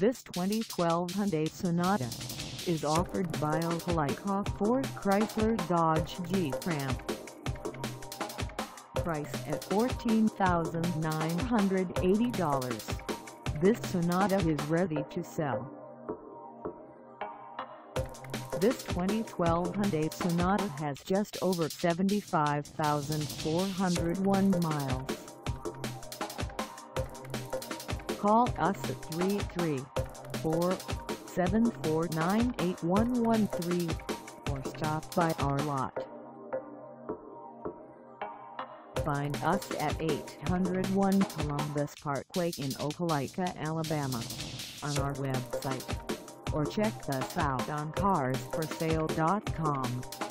This 2012 Hyundai Sonata is offered by Opelika Ford Chrysler Dodge Jeep Ram. Price at $14,980. This Sonata is ready to sell. This 2012 Hyundai Sonata has just over 75,401 miles. Call us at 334-749-8113 or stop by our lot. Find us at 801 Columbus Parkway in Opelika, Alabama, on our website, or check us out on carsforsale.com.